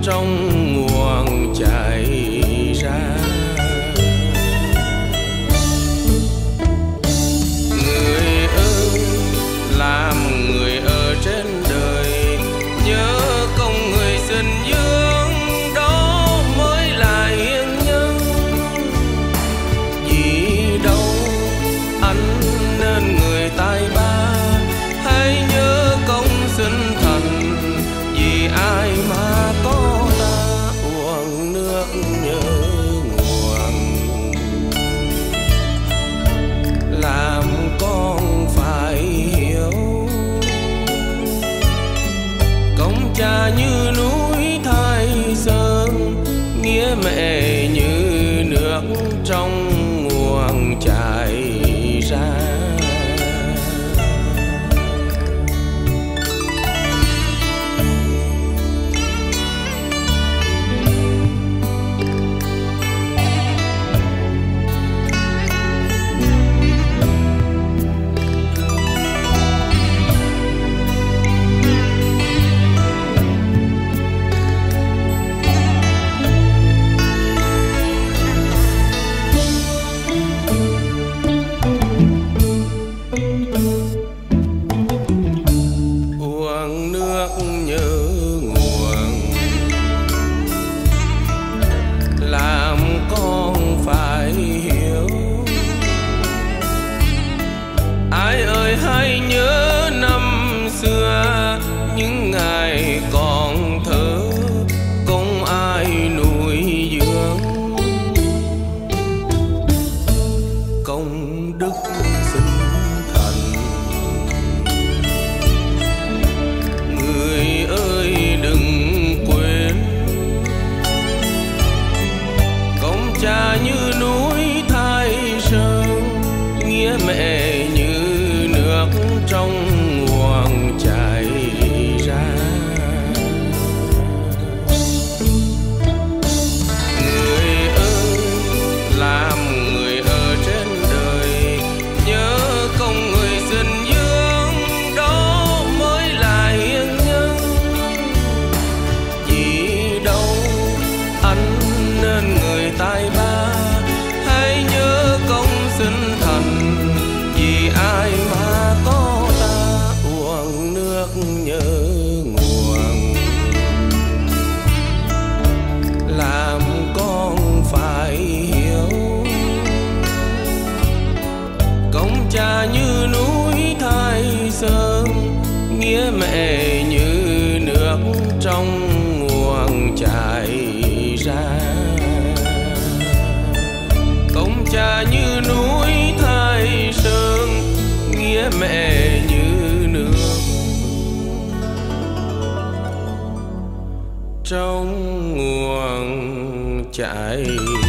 trong nguồn chảy ra. Người ơi, làm người ở trên đời, nhớ công người sinh dưỡng, đó mới là hiền nhân. Vì đâu anh nên người tài ba, hãy nhớ công sinh thành, vì ai mà có ta uống nước nhớ nguồn. Làm con phải hiểu, công cha như núi Thái Sơn, nghĩa mẹ như nước trong nguồn chảy ra. Uống nước nhớ nguồn, làm con phải hiểu. Ai ơi hãy nhớ năm xưa, những ngày còn thơ không ai nuôi dưỡng. Công đức sinh thành, người ơi đừng quên. Công cha như núi Thái Sơn, nghĩa mẹ như nước trong nguồn chảy ra. Người ơi, làm người ở trên đời, nhớ công người sinh dưỡng, đó mới là hiền nhân. Vì đâu anh nên người tài ba, hãy nhớ công sinh thành, vì ai mà có ta uống nước nhớ nguồn. Làm con phải hiểu, công cha như núi Thái Sơn, nghĩa mẹ như nước trong nguồn chảy ra. Công cha như núi Thái Sơn, nghĩa mẹ như nước trong nguồn chảy